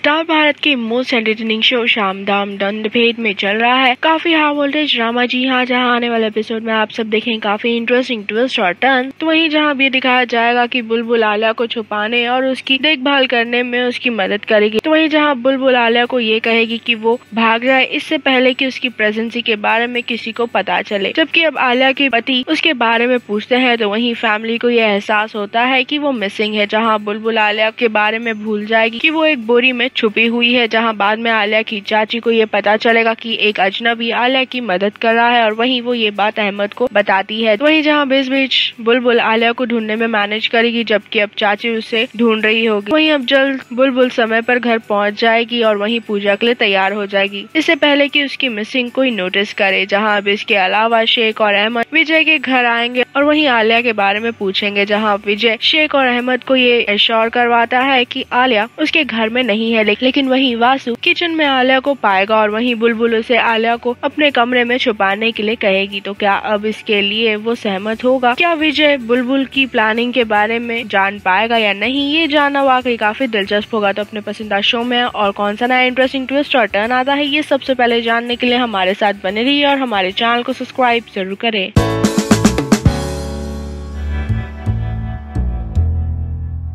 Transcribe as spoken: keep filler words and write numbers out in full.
Star Bharat की most entertaining show शाम दाम दंड भेद में चल रहा है काफी हाई वोल्टेज ड्रामा। जी हाँ, जहाँ आने वाले एपिसोड में आप सब देखेंगे काफी इंटरेस्टिंग ट्विस्ट और टर्न। तो वहीं जहाँ भी दिखाया जाएगा कि बुलबुल आलिया को छुपाने और उसकी देखभाल करने में उसकी मदद करेगी। तो वहीं जहाँ बुलबुल आलिया को ये कहेगी कि वो भाग जाए इससे पहले कि उसकी प्रेजेंसी के बारे में किसी को पता चले। जबकि अब आलिया के पति उसके बारे में पूछते हैं तो वहीं फैमिली को यह एहसास होता है कि वो मिसिंग है। जहाँ बुलबुल आलिया के बारे में भूल जाएगी कि वो एक बोरी में छुपी हुई है। जहां बाद में आलिया की चाची को ये पता चलेगा कि एक अजनबी आलिया की मदद कर रहा है और वहीं वो ये बात अहमद को बताती है। तो वहीं जहां बीच बीच बुलबुल आलिया को ढूंढने में मैनेज करेगी, जबकि अब चाची उसे ढूंढ रही होगी। वहीं अब जल्द बुलबुल समय पर घर पहुंच जाएगी और वहीं पूजा के लिए तैयार हो जाएगी, इससे पहले कि उसकी मिसिंग कोई नोटिस करे। जहाँ अब इसके अलावा शेख और अहमद विजय के घर आएंगे और वहीं आलिया के बारे में पूछेंगे। जहाँ विजय शेख और अहमद को ये एश्योर करवाता है कि आलिया उसके घर में नहीं है, लेकिन वहीं वासु किचन में आलिया को पाएगा और वहीं बुलबुल उसे आलिया को अपने कमरे में छुपाने के लिए कहेगी। तो क्या अब इसके लिए वो सहमत होगा? क्या विजय बुलबुल की प्लानिंग के बारे में जान पाएगा या नहीं? ये जानना वाकई काफी दिलचस्प होगा। तो अपने पसंदीदा शो में और कौन सा नया इंटरेस्टिंग ट्विस्ट और टर्न आता है, ये सबसे पहले जानने के लिए हमारे साथ बने रहिए और हमारे चैनल को सब्सक्राइब जरूर करें।